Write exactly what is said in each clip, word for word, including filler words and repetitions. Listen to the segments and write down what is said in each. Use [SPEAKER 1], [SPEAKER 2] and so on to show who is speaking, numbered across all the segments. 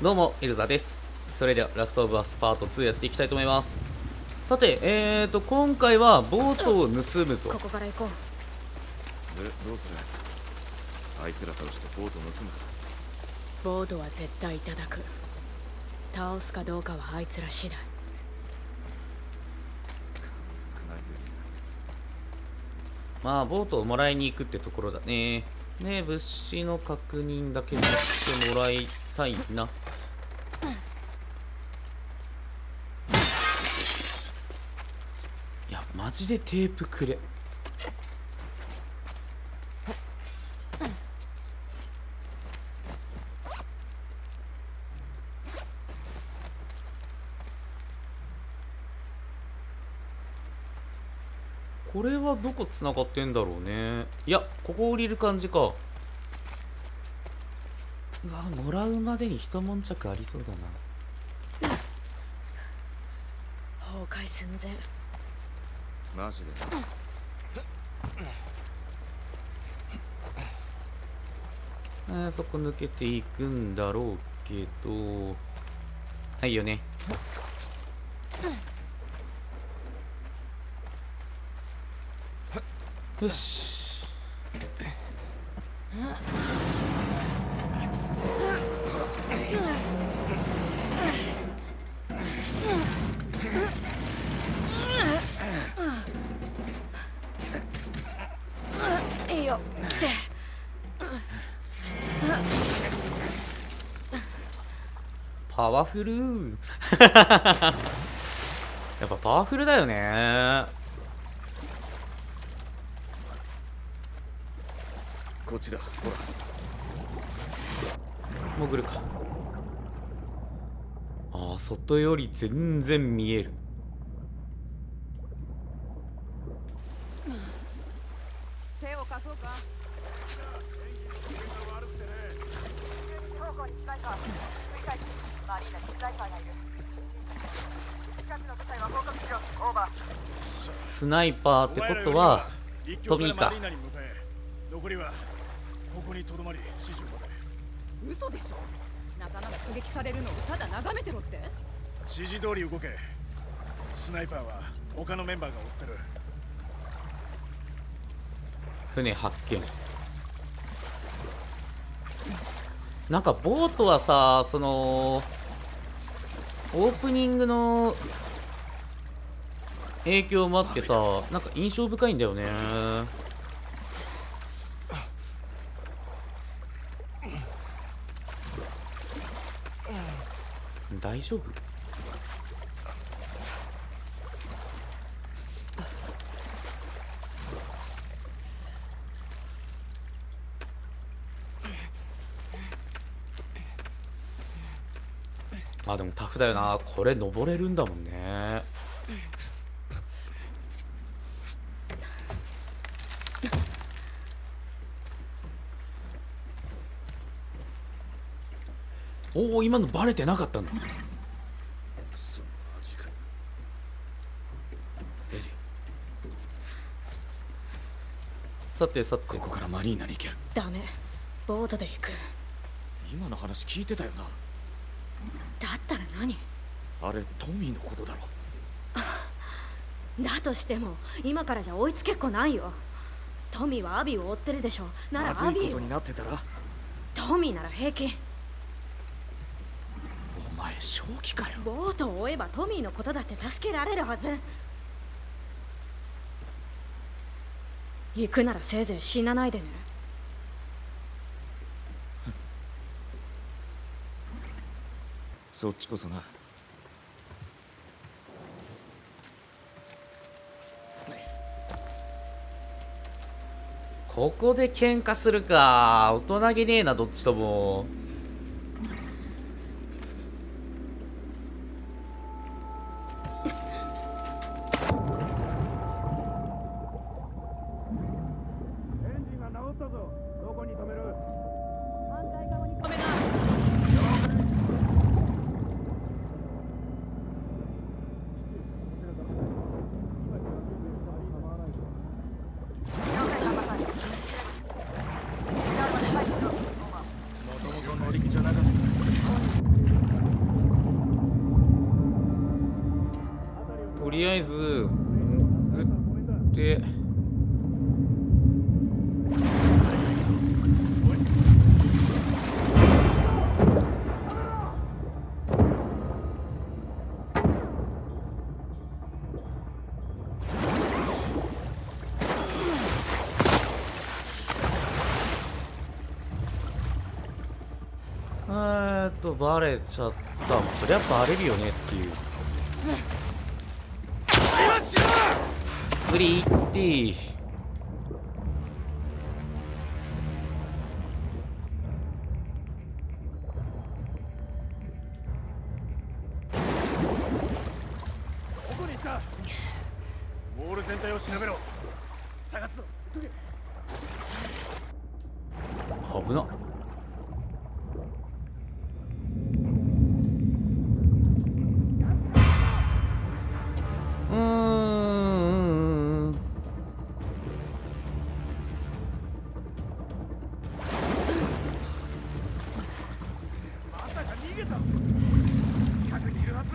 [SPEAKER 1] どうも、エルザです。それでは、ラストオブアスパートツーやっていきたいと思います。さて、えーと、今回はボートを盗むと。
[SPEAKER 2] ここから行こう。
[SPEAKER 3] で、どうする？あいつら倒してボート盗むか。
[SPEAKER 2] ボートは絶対いただく。倒すかどうかはあいつら次第。
[SPEAKER 3] 数少ないといい
[SPEAKER 1] まあ、ボートをもらいに行くってところだね。ね、物資の確認だけさせてもらいたいな。いや、マジでテープくれ。これはどこつながってんだろうね。いや、ここ降りる感じか。うわ、もらうまでに一悶着ありそうだな。
[SPEAKER 2] 崩壊寸前。
[SPEAKER 3] マジで。
[SPEAKER 1] えー、そこ抜けていくんだろうけど。はいよね。よし。
[SPEAKER 2] いいよ、来て。
[SPEAKER 1] パワフルやっぱパワフルだよね。
[SPEAKER 3] こっちだ、ほら。
[SPEAKER 1] 潜るか。ああ、外より全然見える。
[SPEAKER 4] 手を貸そうか。マリーナにスナイパーがいる。近くの部隊は合格しろ。オーバー。
[SPEAKER 1] スナイパーってことはトミーか。
[SPEAKER 5] 残りはここにとどまり指示を待て。
[SPEAKER 4] 嘘でしょ。仲間が狙撃されるのをただ眺めてろって。
[SPEAKER 5] 指示通り動け。スナイパーは他のメンバーが追ってる。
[SPEAKER 1] 船発見。なんかボートはさ、そのオープニングの影響もあってさ、なんか印象深いんだよね。大丈夫？あ、でもタフだよな。これ登れるんだもんね。おお、今のバレてなかったんだ。
[SPEAKER 3] くそ、マジかよ。
[SPEAKER 1] エリ。さてさて、
[SPEAKER 3] ここからマリーナに行ける。
[SPEAKER 2] ダメ。ボートで行く。
[SPEAKER 3] 今の話聞いてたよな。
[SPEAKER 2] だったら何？
[SPEAKER 3] あれトミーのことだろ。
[SPEAKER 2] だとしても今からじゃ追いつけっこないよ。トミーはアビーを追ってるでしょ。なら
[SPEAKER 3] まずいこと
[SPEAKER 2] アビーを。
[SPEAKER 3] になってたら。
[SPEAKER 2] トミーなら平気。
[SPEAKER 3] お前正気かよ。
[SPEAKER 2] ボートを追えばトミーのことだって助けられるはず。行くならせいぜい死なないでね。
[SPEAKER 3] そっちこそな。
[SPEAKER 1] ここで喧嘩するか。大人げねえな、どっちとも。
[SPEAKER 5] エンジンが直ったぞ。どこに止める？
[SPEAKER 4] 反対側に止めな。了解パパさん。
[SPEAKER 5] もともと乗り気じゃなかった。
[SPEAKER 1] あえず潜ってえーっとバレちゃった。まあそりゃバレるよねっていう。無理言ってー。
[SPEAKER 5] どこに行った？モール全体を調べろ。探すぞ。
[SPEAKER 1] 危なっ。うーん。
[SPEAKER 5] まさか逃げた。近くにいるはずだ。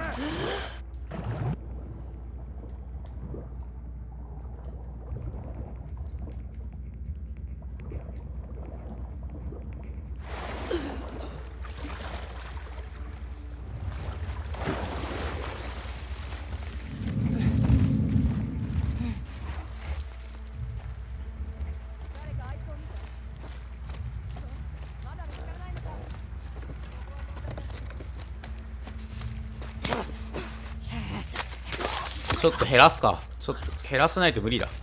[SPEAKER 1] ちょっと減らすか。ちょっと減らさないと無理だ。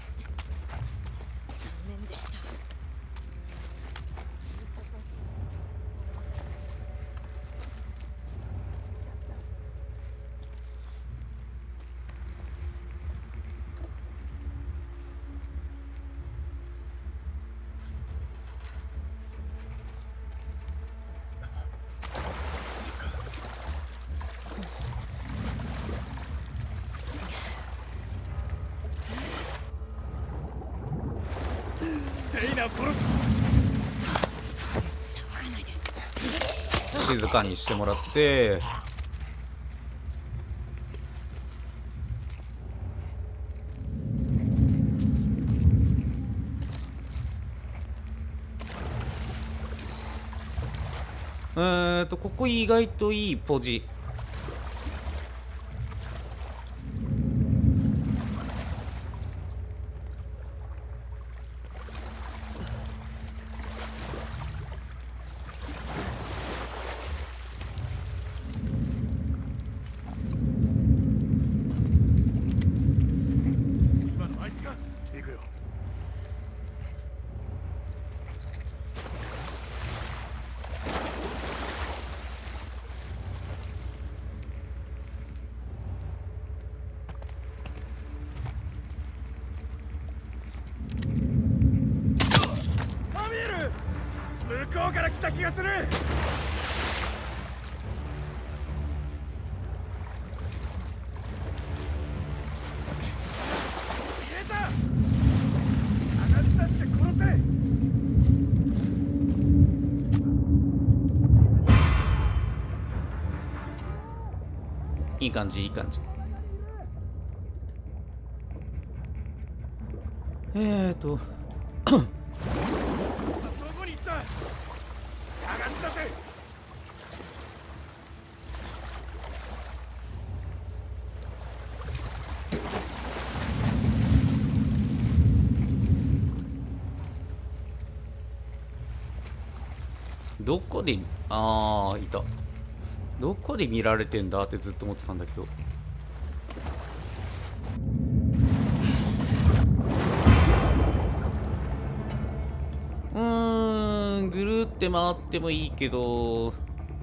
[SPEAKER 2] 残念でした。
[SPEAKER 5] デイナを殺す。
[SPEAKER 2] 騒がないで。
[SPEAKER 1] 静かにしてもらって。えーとここ意外といいポジ。
[SPEAKER 5] 今のあいつが行くよ。あ、見える。向こうから来た気がする。消えた。探し出して殺せ。
[SPEAKER 1] いい感じいい感じ。えーと
[SPEAKER 5] どこに行った。探し出せ。
[SPEAKER 1] どこで、ああいた。どこで見られてんだってずっと思ってたんだけど。うーん、ぐるって回ってもいいけど、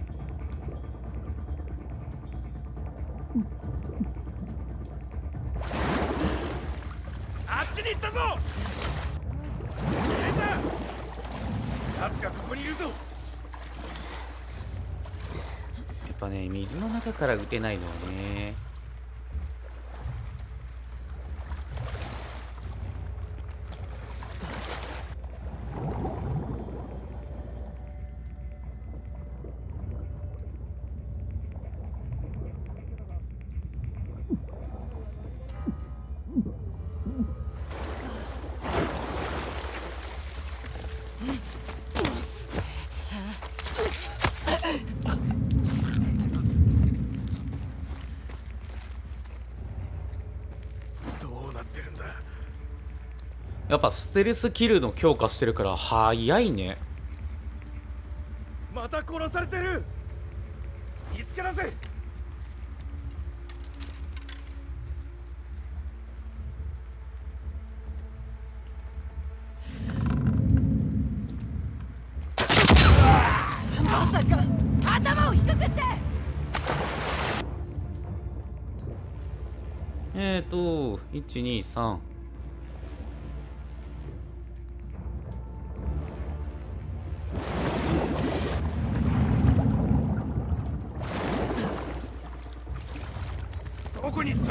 [SPEAKER 5] あっちに行ったぞ。消えた。奴がここにいるぞ。
[SPEAKER 1] やっぱね、水の中から撃てないのはね。 やっぱステルスキルの強化してるから早いね。
[SPEAKER 5] また殺されてる。見つけ出せ。
[SPEAKER 2] まさか頭を低くして。
[SPEAKER 1] えーといちにさん。
[SPEAKER 5] どこに行った。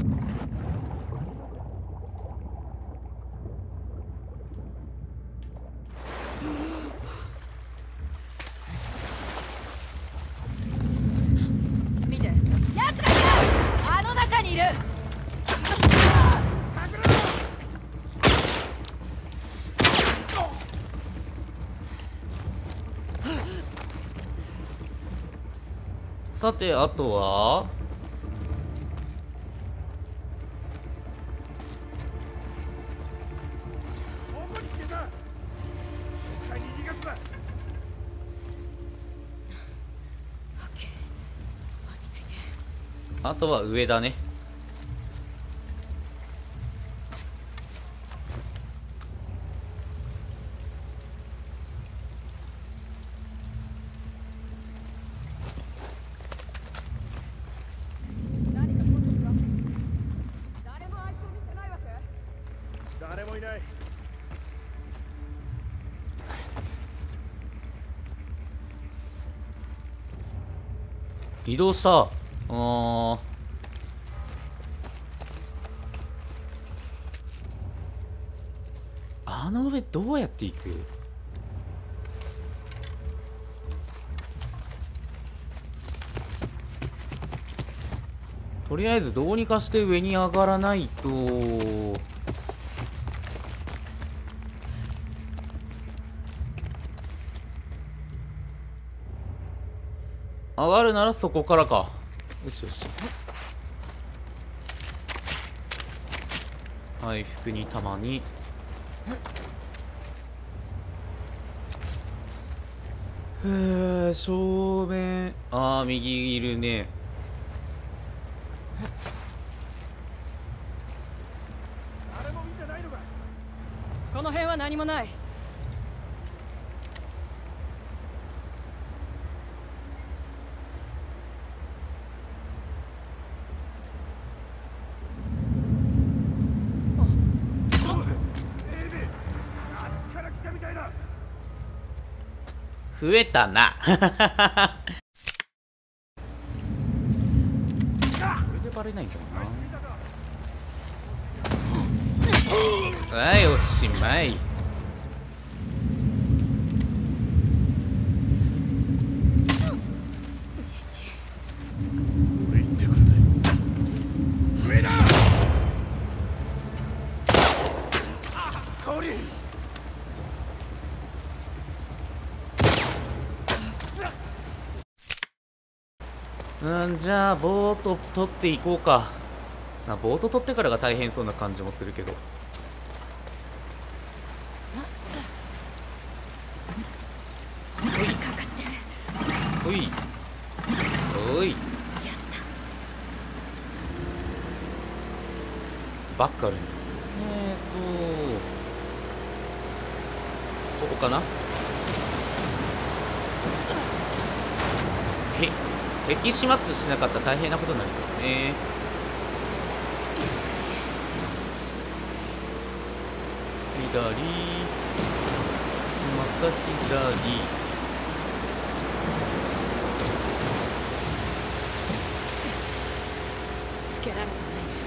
[SPEAKER 2] 見て、奴がいる。あの中にいる。
[SPEAKER 1] さてあとは
[SPEAKER 5] どこに消えた。絶対に逃がすな。
[SPEAKER 2] オッケー、落ち着いて。
[SPEAKER 1] あとは上だね。
[SPEAKER 5] 誰もいない。
[SPEAKER 1] 移動した。あーあの上どうやって行く。とりあえずどうにかして上に上がらないと。上がるならそこからか。よしよし。はい服にたまに。へえ正面。ああ右いるね。
[SPEAKER 5] 誰も見てないのか。
[SPEAKER 2] この辺は何もない。
[SPEAKER 1] 増えたな。これでバレないんだもんな。はいおしまい。
[SPEAKER 5] 上行ってくるぜ。上だ。香り。
[SPEAKER 1] うんじゃあボート取っていこうかな。ボート取ってからが大変そうな感じもするけど。おいおいバックあるね。えーとここかな。へ敵始末しなかったら大変なことになりそうだね。左また左。
[SPEAKER 2] つけられない。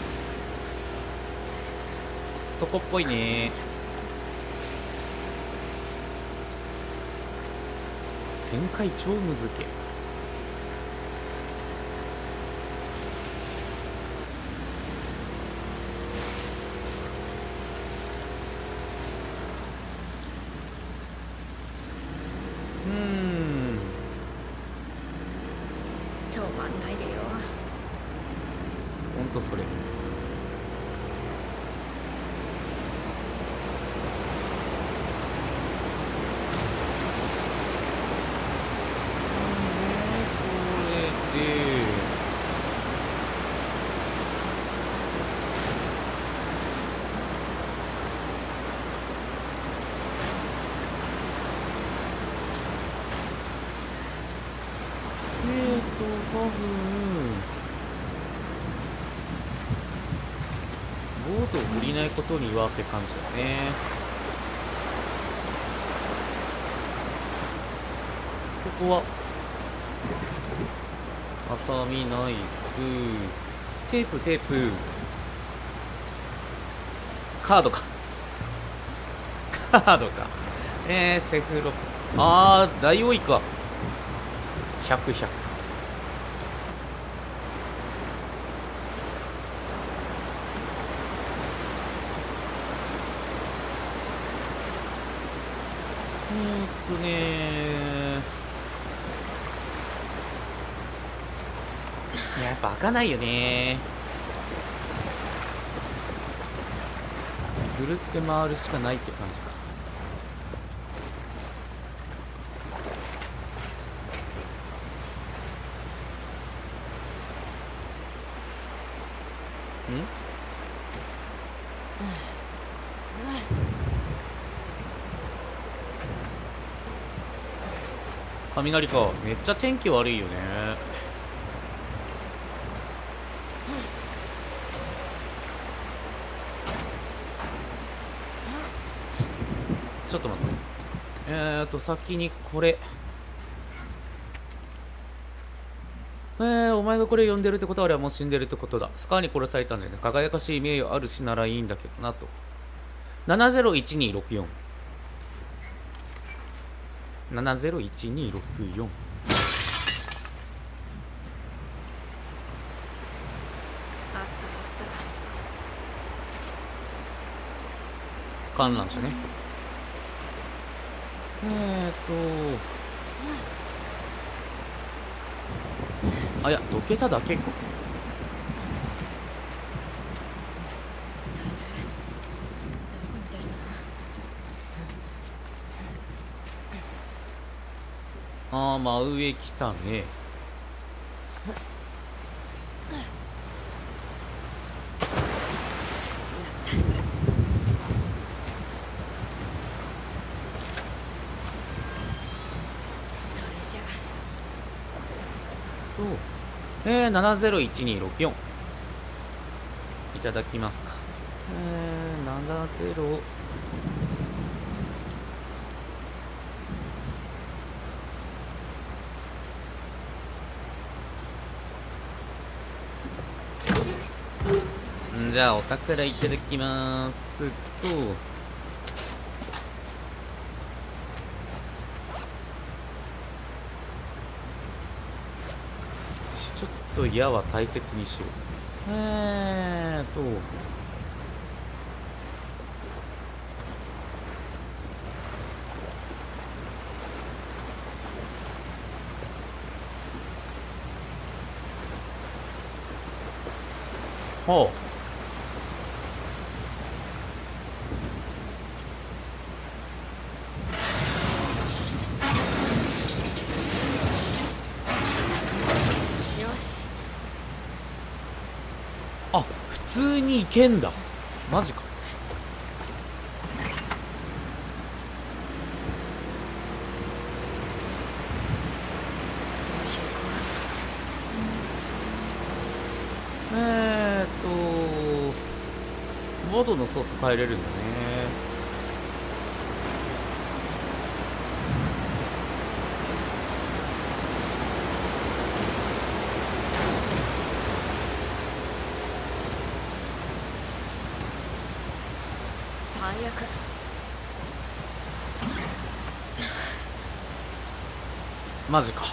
[SPEAKER 1] そこっぽいね。旋回超むずけ。
[SPEAKER 2] とそれ。
[SPEAKER 1] 多分ボートを降りないことにはって感じだね。ここはハサミナイス。テープテープカードかカードか。えー、セフロあー大王位か。ひゃく、ひゃく。えーっとねーやっぱ開かないよね。ぐるって回るしかないって感じか。ん雷か。めっちゃ天気悪いよね。ちょっと待って。えーと先にこれえー、お前がこれ読んでるってことは俺はもう死んでるってことだ。スカーに殺されたんじゃね。輝かしい名誉あるしならいいんだけどなと。ななゼロいちにろくよん ななゼロいちにろくよん。観覧車ね。えーっとあ、いや、どけただけか。ああ、真上来たね。えー、ななゼロいちにろくよんいただきますか。えー、ななゼロんじゃあお宝いただきますと、ちょっと矢は大切にしよう。えーとほう。あ、普通に行けんだ。マジか。えーっとボードの操作変えれるんだね。
[SPEAKER 2] 最悪。
[SPEAKER 1] マジか。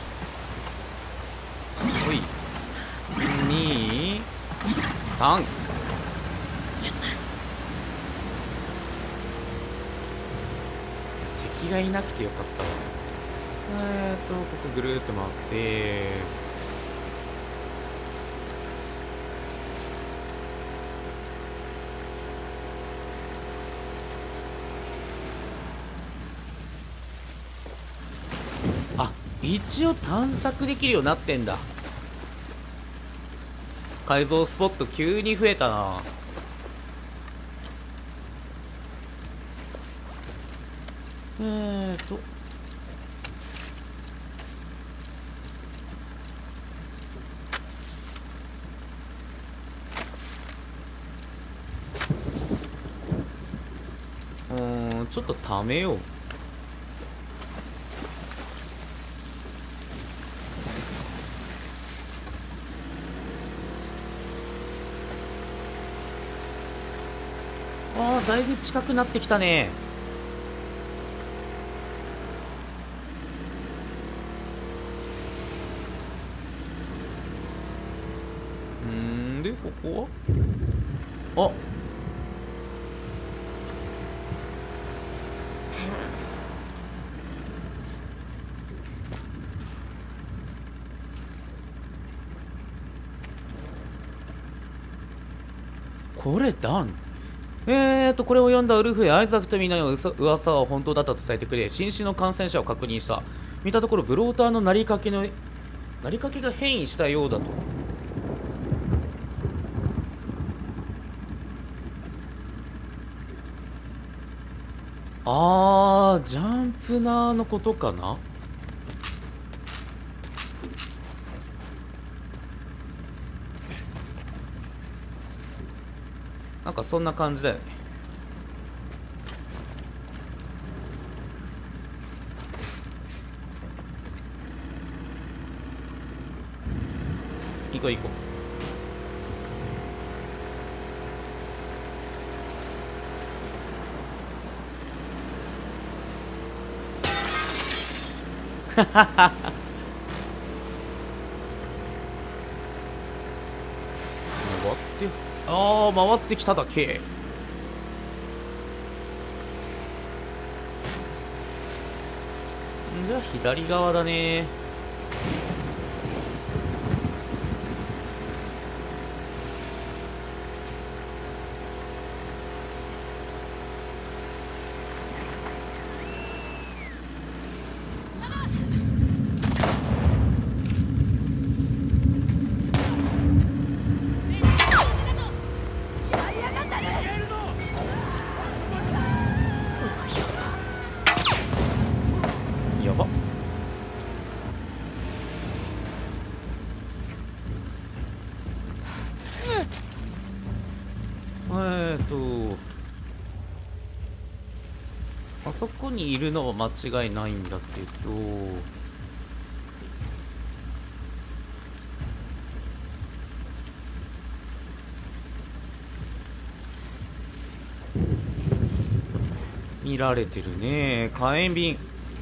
[SPEAKER 1] ほいにさん。敵がいなくてよかったわ。えーとここぐるーっと回ってあ、一応探索できるようになってんだ。改造スポット急に増えたな。えーとちょっとためよう。あー、だいぶ近くなってきたね。うーんでここはあこれダン。えーとこれを読んだウルフやアイザックとみんなの噂は本当だったと伝えてくれ。新種の感染者を確認した。見たところブローターのなりかけのなりかけが変異したようだと。あー、ジャンプナーのことかな。なんかそんな感じだよね。行こう行こう。ははは。回って、ああ回ってきただけ。じゃあ左側だね。やばっ。えーとあそこにいるのは間違いないんだけど、見られてるね。火炎瓶。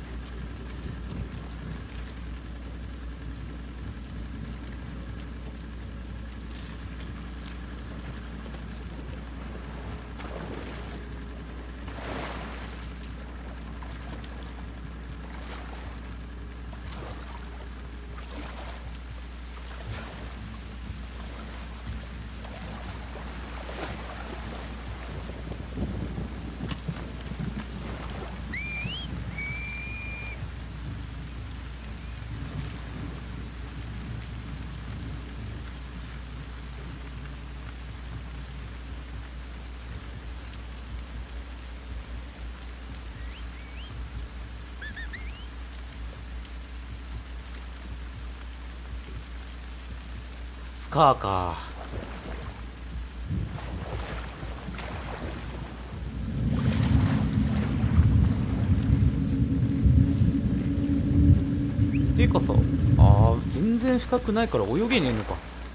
[SPEAKER 1] スカーか。ていうかさ、あー全然深くないから泳げねえのか。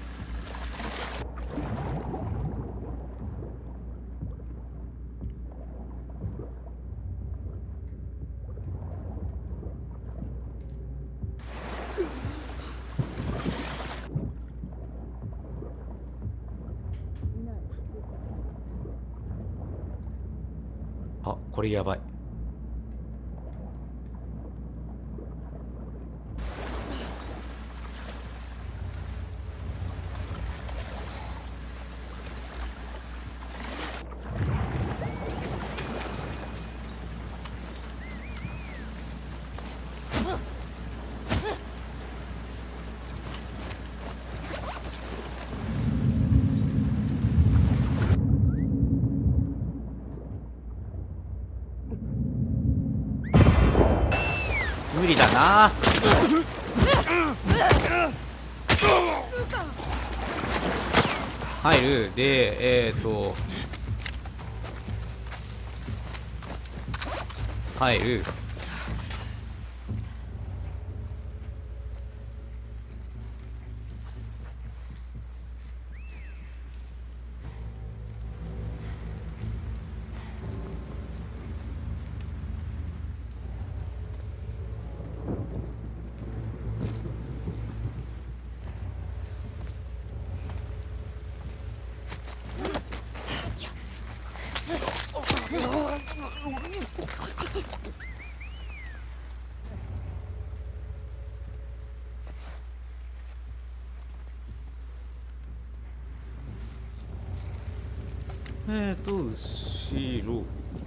[SPEAKER 1] あ、これやばい。無理だな。入るで、えーと入る。えーと後ろ。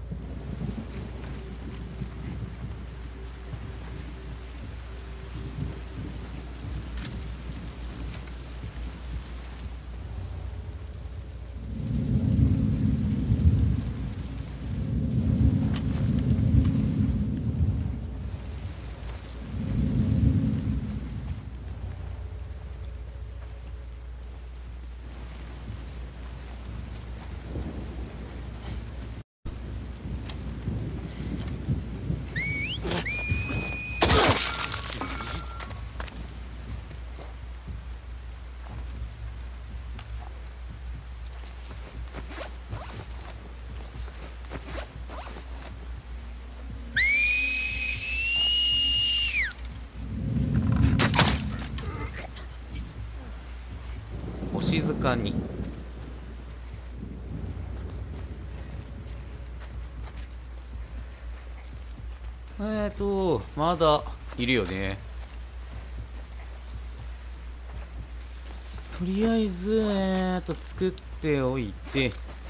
[SPEAKER 1] お静かに。えーとまだいるよね。とりあえずえーと作っておいて、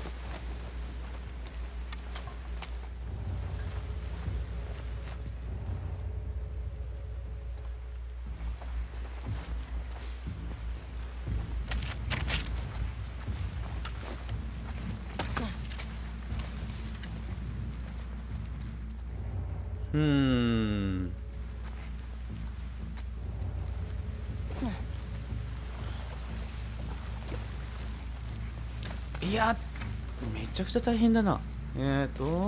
[SPEAKER 1] うーんいやめちゃくちゃ大変だな。えーと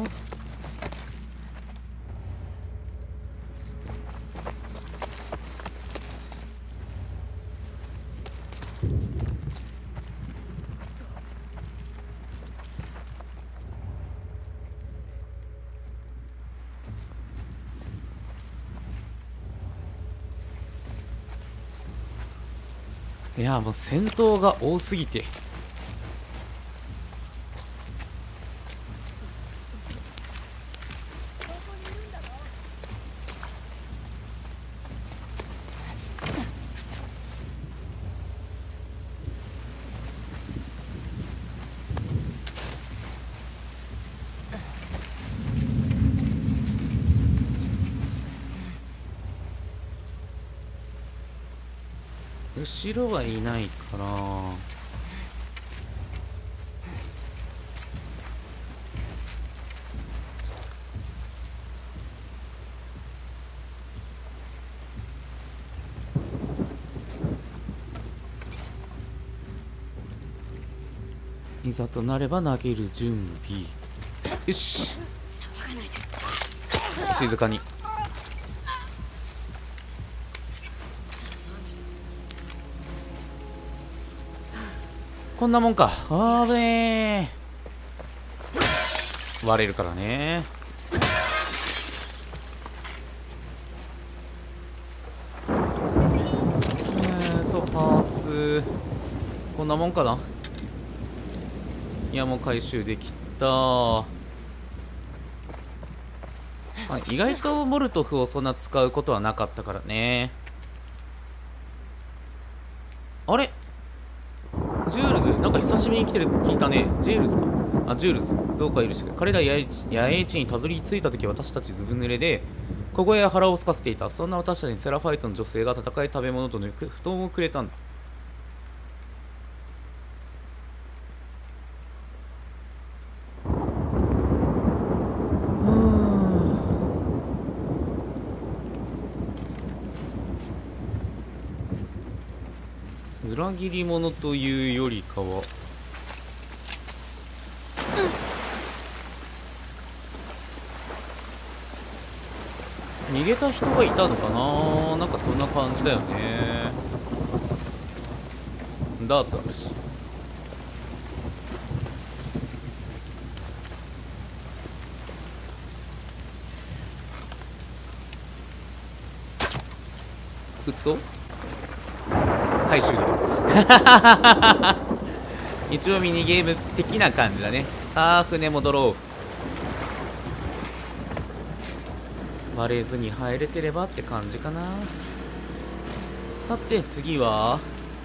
[SPEAKER 1] いやもう戦闘が多すぎて、後ろはいないから。いざとなれば投げる準備。よし静かに。こんなもんか。あーべえ割れるからね。えーとパーツこんなもんかな。いやもう回収できた。あ、意外とモルトフをそんな使うことはなかったからね。あれジュールズなんか久しぶりに来てるって聞いたね。ジェールズか。あ、ジュールズどうか許してくれ。彼ら野営地野営地にたどり着いた時、私たちずぶ濡れで小声や腹を空かせていた。そんな私たちにセラファイトの女性が戦い食べ物と布団をくれたんだ。裏切り者というよりかは、 逃げた人がいたのかな。なんかそんな感じだよね。ダーツあるし。撃つと回収一応ミニゲーム的な感じだね。さあ船戻ろう。割れずに入れてればって感じかな。さて次は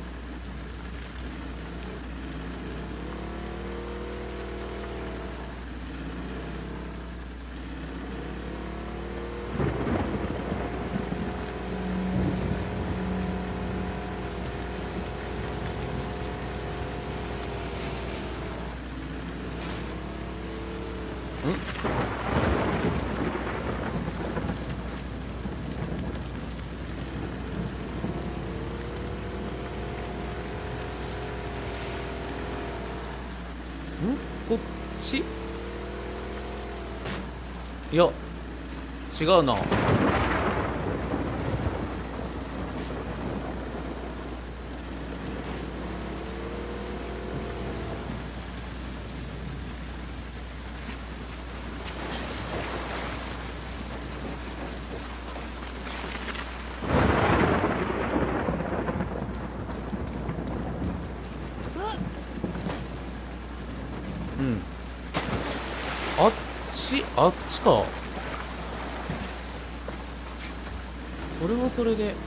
[SPEAKER 1] こっち？いや違うな。うん、あっちあっちか。それはそれで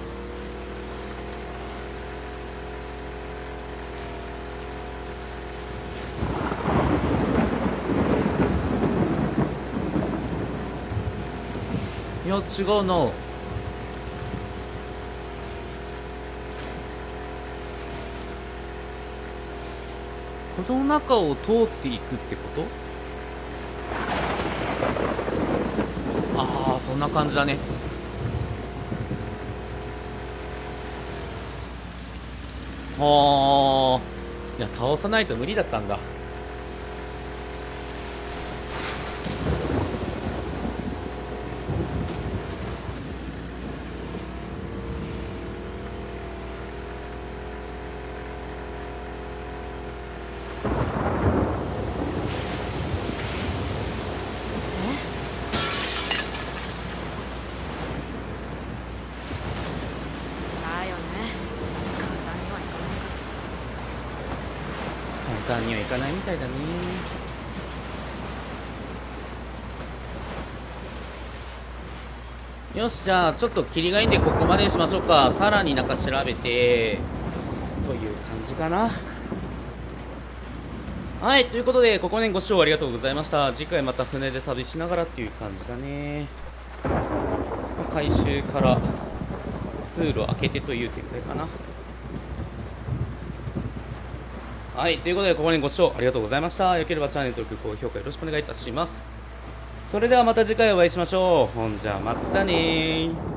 [SPEAKER 1] いや違うな。この中を通っていくってこと？ああそんな感じだね。はあ、いや倒さないと無理だったんだ。簡単にはいかないみたいだね。よし、じゃあちょっと切りがいいんでここまでにしましょうか。さらに中調べてという感じかな。はい、ということでここまでご視聴ありがとうございました。次回また船で旅しながらっていう感じだね。回収から通路を開けてという展開かな。はい、ということでここまでご視聴ありがとうございました。よければチャンネル登録、高評価よろしくお願いいたします。それではまた次回お会いしましょう。ほんじゃまたねー。